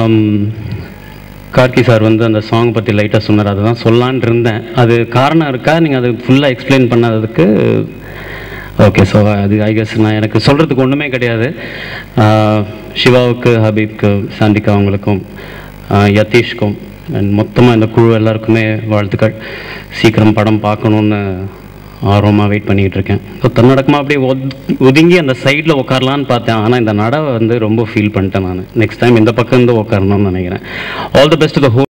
கார்கி சார் வந்து அந்த சாங் பற்றி லைட்டாக சொன்னார், அதுதான் சொல்லான் இருந்தேன். அது காரணம் இருக்கா, நீங்கள் அது ஃபுல்லாக எக்ஸ்பிளைன் பண்ணதுக்கு ஓகே. ஸோ அது ஐ கெஸ் நான் எனக்கு சொல்கிறதுக்கு ஒன்றுமே கிடையாது. சிவாவுக்கு, ஹபீப்க்கு, சாண்டிகா அவங்களுக்கும், யதீஷ்க்கும் அண்ட் மொத்தமாக இந்த குழு எல்லாருக்குமே வாழ்த்துக்கள். சீக்கிரம் படம் பார்க்கணுன்னு ஆர்வமாக வெயிட் பண்ணிக்கிட்டு இருக்கேன். ஸோ தன்னடக்கமாக அப்படியே ஒதுங்கி அந்த சைடில் உட்காரலான்னு பார்த்தேன். ஆனால் இந்த நடை வந்து ரொம்ப ஃபீல் பண்ணிட்டேன் நான். நெக்ஸ்ட் டைம் இந்த பக்கம் இருந்து உட்காரணும்னு நினைக்கிறேன். All the best to the whole